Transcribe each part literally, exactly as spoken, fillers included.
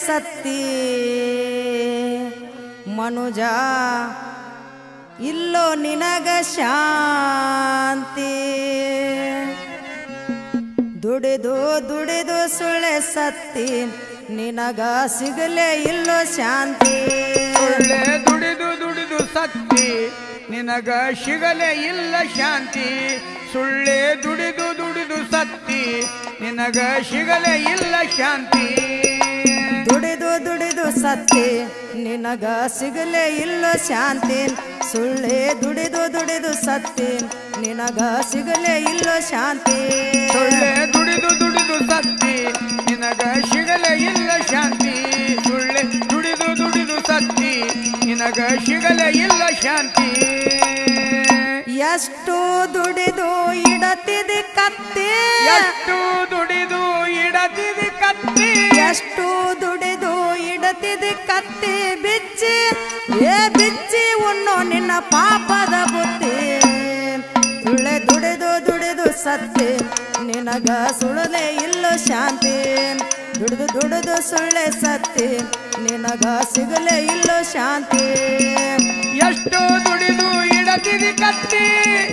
ಸತ್ತಿ ಮನುಜ ಇಲ್ಲೋ ನಿನಗ ಶಾಂತಿ ದುಡಿದು ದುಡಿದು ಸುಳ್ಳೆ ಸತ್ತಿ ನಿನಗ ಸಿಗಲೇ ಇಲ್ಲೋ ಶಾಂತಿ ಸುಳ್ಳೆ ದುಡಿದು ದುಡಿದು ಸತ್ತಿ ನಿನಗ ಸಿಗಲೇ ಇಲ್ಲ ಶಾಂತಿ ಸುಳ್ಳೆ ದುಡಿದು ದುಡಿದು ಸತ್ತಿ ನಿನಗ ಸಿಗಲೇ ಇಲ್ಲ ಶಾಂತಿ ದುಡಿದು ದುಡಿದು ಸತ್ತಿ ನಿನಗ ಸಿಗಲೇ ಇಲ್ಲ ಶಾಂತಿ ಸುಳ್ಳೆ ದುಡಿದು ದುಡಿದು ಸತ್ತಿ ನಿನಗ ಸಿಗಲೇ ಇಲ್ಲ ಶಾಂತಿ ಸುಳ್ಳೆ ದುಡಿದು ದುಡಿದು ಸತ್ತಿ ನಿನಗ ಸಿಗಲೇ ಇಲ್ಲ ಶಾಂತಿ ಸುಳ್ಳೆ ದುಡಿದು ದುಡಿದು ಸತ್ತಿ ನಿನಗ ಸಿಗಲೇ ಇಲ್ಲ ಶಾಂತಿ ಎಷ್ಟು ದುಡಿದು ಇಡತಿದಿ ಕತ್ತಿ ಎಷ್ಟು ದುಡಿದು ಇಡತಿದಿ ಕತ್ತಿ ಎಷ್ಟು ದುಡಿದು ಇಡತಿದಿ ಕತ್ತಿ ಬಿಚ್ಚಿ ಏ ಬಿಚ್ಚಿ ಉಣ್ಣೋ ನಿನ್ನ ಪಾಪದ ಬುತ್ತಿ ಸುಳ್ಳೆ ದುಡಿದು ದುಡಿದು ಸತ್ತಿ ನಿನಗ ಸುಳ್ಳಲೆ ಇಲ್ಲ ಶಾಂತಿ ದುಡಿದು ದುಡಿದು ಸುಳ್ಳೆ ಸತ್ತಿ ನಿನಗ ಸಿಗಲೇ ಇಲ್ಲ ಶಾಂತಿ ಎಷ್ಟು ದುಡಿದು ಇಡತಿದಿ ಕತ್ತಿ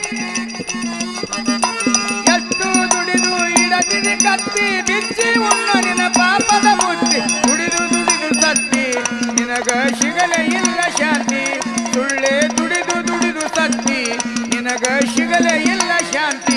ಎಷ್ಟು ದುಡಿದು ಇಡತಿದಿ ಕತ್ತಿ ಬಿಚ್ಚಿ ಉಣ್ಣ ನಿನ್ನ ಪಾಪದ ಬುತ್ತಿ ದುಡಿದು ದುಡಿದು ಸತ್ತಿ ನಿನಗ ಸಿಗಲೇ ಇಲ್ಲ ಶಾಂತಿ ಸುಳ್ಳೆ ದುಡಿದು ದುಡಿದು ಸತ್ತಿ ನಿನಗ ಸಿಗಲೇ ಇಲ್ಲ ಶಾಂತಿ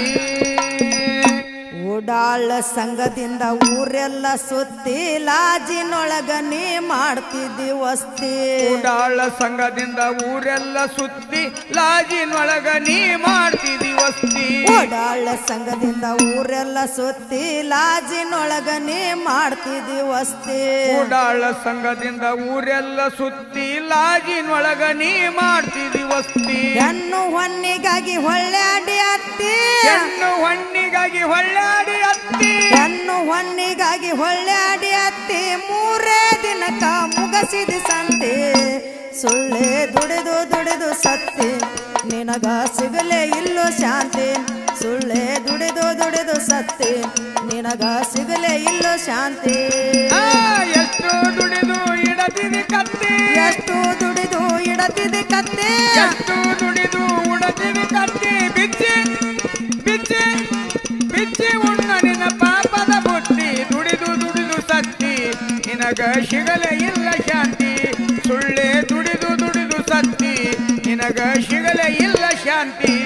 ಉಡಾಳ ಸಂಘದಿಂದ ಊರೆಲ್ಲ ಸುತ್ತಿ ಲಾಜಿನೊಳಗ ನೀ ಮಾಡ್ತಿದ್ದಿ ವಸ್ತಿ ಉಡಾಳ ಸಂಘದಿಂದ ಊರೆಲ್ಲ ಸುತ್ತಿ ಲಾಜಿನೊಳಗ ನೀ ಮಾಡ್ತಿದ್ದಿ ವಸ್ತಿ ಉಡಾಳ ಸಂಘದಿಂದ ಊರೆಲ್ಲ ಸುತ್ತಿ ಲಾಜಿನೊಳಗ ನೀ ಮಾಡ್ತಿದ್ದಿ ವಸ್ತಿ ಉಡಾಳ ಸಂಘದಿಂದ ಊರೆಲ್ಲ ಸುತ್ತಿ ಲಾಜಿನೊಳಗ ನೀ ಮಾಡ್ತಿದ್ದಿ ವಸ್ತಿ ಹೆಣ್ಣು ಹೊನ್ನಿಗಾಗಿ ಹೊಳ್ಳ್ಯಾಡಿ ಅತ್ತಿ ಹೆಣ್ಣು ಹೊಣ್ಣಿಗಾಗಿ ಹೊಳ್ಳಾಡಿ ಅತ್ತಿ ಹೆಣ್ಣು ಹೊನ್ನಿಗಾಗಿ ಹೊಳ್ಳ್ಯಾಡಿ ಅತ್ತಿ ಮೂರೇ ದಿನಕ ಮುಗಸಿದಿ ಸಂತೆ ಸುಳ್ಳೆ ದುಡಿದು ದುಡಿದು ಸತ್ತಿ ನಿನಗ ಸಿಗಲೇ ಇಲ್ಲೋ ಶಾಂತಿ ಸುಳ್ಳೆ ದುಡಿದು ದುಡಿದು ಸತ್ತಿ ನಿನಗ ಸಿಗಲೇ ಇಲ್ಲೋ ಶಾಂತಿ ಎಷ್ಟು ದುಡಿದು ಇಡತಿದಿ ಕತ್ತಿ ಎಷ್ಟು ದುಡಿದು ಇಡತಿದಿ ಕತ್ತಿ ಎಷ್ಟು ದುಡಿದು ಉಡತಿದಿ ಕತ್ತಿ ಬಿಚ್ಚಿ ಬಿಚ್ಚಿ ಬಿಚ್ಚಿ ಉಣ್ಣ ನಿನ್ನ ಪಾಪದ ಬುತ್ತಿ ದುಡಿದು ದುಡಿದು ಸತ್ತಿ ನಿನಗ ಸಿಗಲೇ ಇಲ್ಲ ಶಾಂತಿ ಸುಳ್ಳೆ ದುಡಿದು ದುಡಿದು ಸತ್ತಿ ನಿನಗ ಸಿಗಲೇ ಇಲ್ಲ ಶಾಂತಿ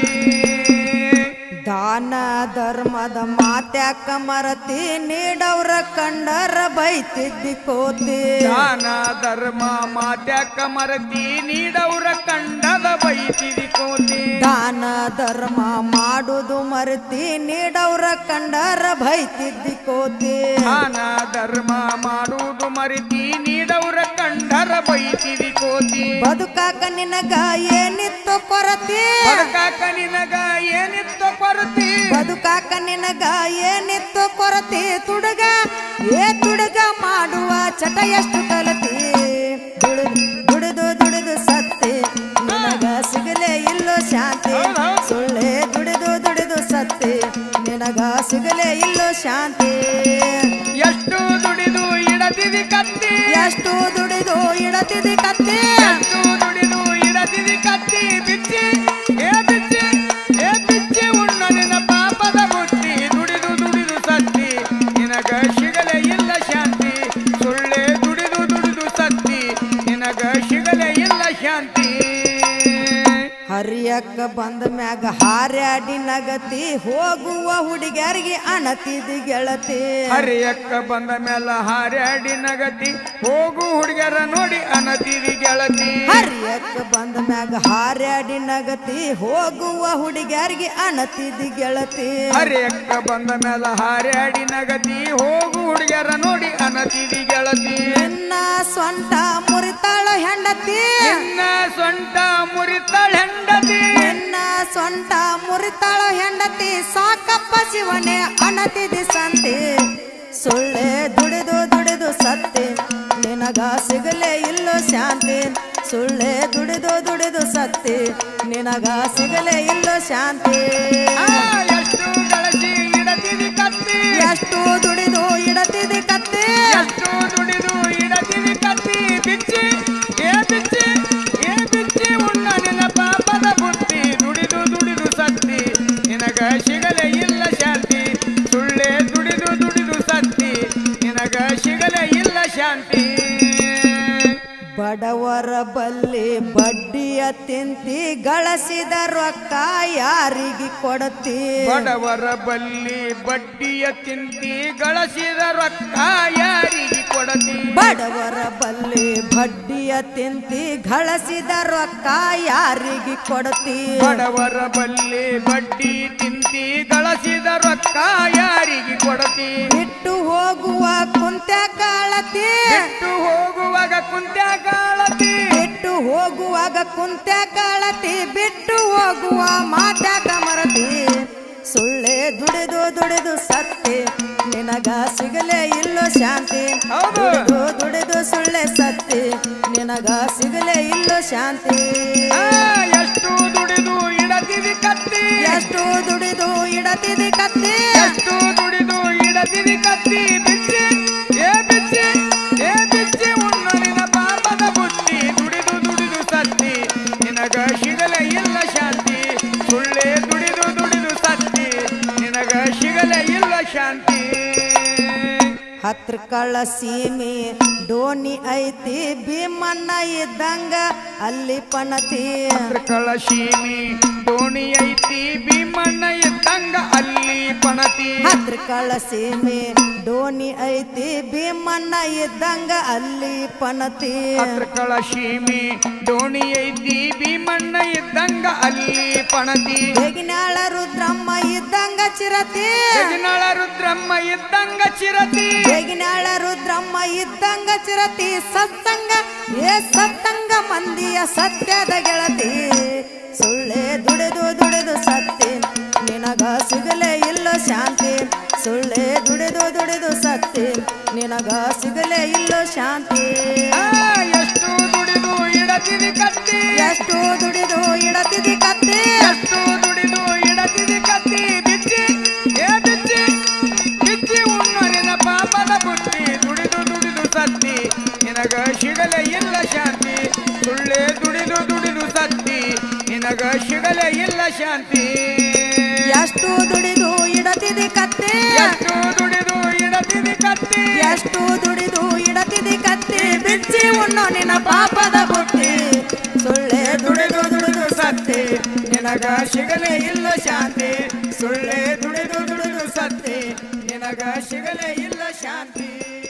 ದಾನ ಧರ್ಮದ ಮಾತ್ಯಾಕ ಮರತಿ ನೀಡವ್ರ ಕಂಡರ ಬೈತಿದ್ದಿ ಕೋತಿ ದಾನ ಧರ್ಮ ಮಾತ್ಯಾಕ ಮರತಿ ನೀಡವ್ರ ಕಂಡದ ಬೈತಿದಿ ಕೋತಿ ದಾನ ಧರ್ಮ ಮಾಡುದು ಮರತಿ ನೀಡವ್ರ ಕಂಡರ ಬೈತಿದ್ದಿ ಕೋತಿ ದಾನ ಧರ್ಮ ಮಾಡುವುದು ಮರಿತಿ ನೀಡವ್ರ ಕಂಡರ ಬೈತಿದಿ ಕೋತಿ ಬದುಕಾಕ ನಿನಗ ಏನಿತ್ತು ಕೊರತಿ ಬದುಕಾಕ ನಿನಗ ಏನಿತ್ತು ಕೊರತಿ ಬದುಕಾಕ ನಿನಗ ಏನಿತ್ತು ಕೊರತಿ ತುಡುಗ ಏ ತುಡುಗ ಮಾಡುವ ಚಟ ಎಷ್ಟು ಕಲತಿ ದುಡಿದು ದುಡಿದು ದುಡಿದು ಸತ್ತಿ ನಿನಗ ಸಿಗಲೇ ಇಲ್ಲೋ ಶಾಂತಿ ಸುಳ್ಳೆ ದುಡಿದು ದುಡಿದು ಸತ್ತಿ ನಿನಗ ಸಿಗಲೇ ಇಲ್ಲೋ ಶಾಂತಿ ಎಷ್ಟು ದುಡಿದು ಇಡತಿದಿ ಕತ್ತಿ ಎಷ್ಟು ದುಡಿದು ಇಡತಿದಿ ಕತ್ತಿ ಎಷ್ಟು ದುಡಿದು ಇಡತಿದಿ ಕತ್ತಿ ಬಿಚ್ಚಿ ಏ ಬಿಚ್ಚಿ ಏ ಬಿಚ್ಚಿ ಉಣ್ಣ ನಿನ್ನ ಪಾಪದ ಬುತ್ತಿ ದುಡಿದು ದುಡಿದು ಸತ್ತಿ ನಿನಗ ಸಿಗಲೇ ಇಲ್ಲ ಶಾಂತಿ ಸುಳ್ಳೆ ದುಡಿದು ದುಡಿದು ಸತ್ತಿ ನಿನಗ ಸಿಗಲೇ ಇಲ್ಲ ಶಾಂತಿ ಹರಿಯಕ್ಕ ಬಂದ ಮ್ಯಾಗ ಹಾರ್ಯಾಡಿ ನಗತಿ ಹೋಗುವ ಹುಡುಗ್ಯಾರಿಗೆ ಅಣತಿದಿ ಗೆಳತಿ ಹರಿಯಕ್ಕ ಬಂದ ಮೇಲೆ ಹಾರ್ಯಾಡಿ ನಗತಿ ಹೋಗು ಹುಡುಗರ ನೋಡಿ ಅನತಿದಿ ಗೆಳತಿ ಹರಿಯಕ್ಕ ಬಂದ ಮ್ಯಾಗ ಹಾರ್ಯಾಡಿ ನಗತಿ ಹೋಗುವ ಹುಡುಗ್ಯಾರಿಗೆ ಅಣತಿದಿ ಗೆಳತಿ ಹರಿಯಕ್ಕ ಬಂದ ಮೇಲೆ ಹಾರ್ಯಾಡಿ ನಗತಿ ಹೋಗು ಹುಡುಗರ ನೋಡಿ ಅನತಿದಿ ಗೆಳತಿ ನಿನ್ನ ಸ್ವಂತ ಮುರಿತಾಳ ಹೆಂಡತಿ ನಿನ್ನ ಸ್ವಂತ ಮುರಿತಾಳ ಹೆಂಡತಿ ನಿನ್ನ ಸ್ವಂತ ಮುರಿತಾಳ ಹೆಂಡತಿ ಸಾಕಪ್ಪ ಶಿವನೇ ಅಣತಿದಿ ಸಂತಿ ಸುಳ್ಳೆ ದುಡಿದು ದುಡಿದು ಸತ್ತಿ ನಿನಗ ಸಿಗಲೇ ಇಲ್ಲೋ ಶಾಂತಿ ಸುಳ್ಳೆ ದುಡಿದು ದುಡಿದು ಸತ್ತಿ ನಿನಗ ಸಿಗಲೇ ಇಲ್ಲೋ ಶಾಂತಿ ಎಷ್ಟು ಗಳಿಸಿ ಇಡತಿದಿ ಕತ್ತಿ ಎಷ್ಟು ದುಡಿದು ಇಡತಿದಿ ಕತ್ತಿ ಎಷ್ಟು ದುಡಿದು ಇಡತಿ ಬಡವರ ಬಲ್ಲಿ ಬಡ್ಡಿಯ ತಿಂತಿ ಗಳಿಸಿದ ರೊಕ್ಕ ಯಾರಿಗೆ ಕೊಡತಿ ಬಡವರ ಬಲ್ಲಿ ಬಡ್ಡಿಯ ತಿಂತಿ ಗಳಿಸಿದ ರೊಕ್ಕ ಯಾರಿಗೆ ಕೊಡತಿ ಬಡವರ ಬಲ್ಲಿ ಬಡ್ಡಿಯ ತಿಂತಿ ಗಳಿಸಿದ ರೊಕ್ಕ ಯಾರಿಗೆ ಕೊಡತಿ ಬಡವರ ಬಲ್ಲಿ ಬಡ್ಡಿ ತಿಂತಿ ಗಳಿಸಿದ ರೊಕ್ಕ ಯಾರಿಗೆ ಕೊಡತಿ ಬಿಟ್ಟು ಹೋಗುವ ಕುಂತ ಕಾಳತಿ ಬಿಟ್ಟು ಹೋಗುವಾಗ ಕುಂತ್ಯ ಕಾಳತಿ ಬಿಟ್ಟು ಹೋಗುವಾಗ ಕುಂತ ಕಾಳತಿ ಬಿಟ್ಟು ಹೋಗುವ ಮಾತಾಗ ಮರತಿ ಸುಳ್ಳೆ ದುಡಿದು ದುಡಿದು ಸತ್ತಿ ನಿನಗ ಸಿಗಲೇ ಇಲ್ಲೋ ಶಾಂತಿ ಹೌದು. ದುಡಿದು ದುಡಿದು ಸುಳ್ಳೆ ಸತ್ತಿ ನಿನಗ ಸಿಗಲೇ ಇಲ್ಲೋ ಶಾಂತಿ ಆ, ಎಷ್ಟು ದುಡಿದು ಇಡತಿದಿ ಕತ್ತಿ ಎಷ್ಟು ದುಡಿದು ಇಡತಿದಿ ಕತ್ತಿ ಎಷ್ಟು ದುಡಿದು ಇಡತಿದಿ ಕತ್ತಿ ಬಿಚ್ಚಿ ಏ ಬಿಚ್ಚಿ ಏ ಬಿಚ್ಚಿ ಉಣ್ಣು ನಿನ್ನ ಪಾಪದ ಬುದ್ಧಿ ದುಡಿದು ದುಡಿದು ಸತ್ತಿ ನಿನಗ ಸಿಗಲೇ ಇಲ್ಲ ಶಾಂತಿ ಸುಳ್ಳೆ ದುಡಿದು ದುಡಿದು ಸತ್ತಿ ನಿನಗ ಸಿಗಲೇ ಇಲ್ಲ ಶಾಂತಿ ಹತ್ರ ಕಳ್ಳ ಸೀಮೆ ಡೋನಿ ಐತಿ ಭೀಮಣ್ಣ ಇದ್ದಂಗ ಅಲ್ಲಿ ಪಣತಿ ಕಳಶೀಮಿ ದೋಣಿ ಐತಿ ಭೀಮಣ್ಣ ಇದ್ದಂಗ ಅಲ್ಲಿ ಪಣತಿ ಹತ್ರ ಕಳ್ಳ ಸೀಮೆ ಡೋನಿ ಐತಿ ಭೀಮಣ್ಣ ಇದ್ದಂಗ ಅಲ್ಲಿ ಪಣತಿ ಹತ್ರ ಕಳಶೀಮಿ ದೋಣಿ ಐತಿ ಭೀಮಣ್ಣ ಇದ್ದಂಗ ಅಲ್ಲಿ ಪಣತಿ ಬೇಗಿನಾಳ ರುದ್ರಮ್ಮ ಇದ್ದಂಗ ಚಿರತಿ ಜಗನಾಳ ರುದ್ರಮ್ಮ ಇದ್ದಂಗ ಚಿರತಿ ಬೇಗಿನಾಳ ರುದ್ರಮ್ಮ ಇದ್ದಂಗ ಚಿರತಿ ಸತ್ಸಂಗ ಏ ಸತ್ತಂಗ ಮಂದಿಯ ಸತ್ಯದ ಗೆಳತಿ ಸುಳ್ಳೆ ದುಡಿದು ದುಡಿದು ಸತ್ತಿ ನಿನಗ ಸಿಗಲೇ ಇಲ್ಲ ಶಾಂತಿ ಸುಳ್ಳೆ ದುಡಿದು ದುಡಿದು ಸತ್ತಿ ನಿನಗ ಸಿಗಲೇ ಇಲ್ಲ ಶಾಂತಿ ಆ, ಎಷ್ಟು ದುಡಿದು ಇಡತಿದಿ ಕತ್ತಿ ಎಷ್ಟು ದುಡಿದು ಇಡತಿದಿ ಕತ್ತಿ ಎಷ್ಟು ದುಡಿದು ಇಡತಿದಿ ಕತ್ತಿ ಬಿಚ್ಚಿ ಏ ಬಿಚ್ಚಿ ಬಿಚ್ಚಿ ಉಣ್ಣು ನಿನ್ನ ಪಾಪದ ಬುದ್ಧಿ ದುಡಿದು ದುಡಿದು ಸತ್ತಿ ನಿನಗ ಸಿಗಲೇ ಇಲ್ಲ ಶಾಂತಿ ಸುಳ್ಳೆ ದುಡಿದು ದುಡಿದು ಸತ್ತಿ ನಿನಗ ಸಿಗಲೇ ಇಲ್ಲ ಶಾಂತಿ ಎಷ್ಟು ದುಡಿದು ಇಡತಿದಿ ಕತ್ತಿ ಎಷ್ಟು ದುಡಿದು ಇಡತಿದಿ ಕತ್ತಿ ಎಷ್ಟು ದುಡಿದು ಇಡತಿದಿ ಕತ್ತಿ ಬಿಚ್ಚಿ ಉಣ್ಣು ನಿನ್ನ ಪಾಪದ ಬುಟ್ಟಿ ಸುಳ್ಳೆ ದುಡಿದು ದುಡಿದು ಸತ್ತಿ ನಿನಗ ಸಿಗಲೇ ಇಲ್ಲ ಶಾಂತಿ ಸುಳ್ಳೆ ದುಡಿದು ದುಡಿದು ಸತ್ತಿ ನಿನಗ ಸಿಗಲೇ ಇಲ್ಲ ಶಾಂತಿ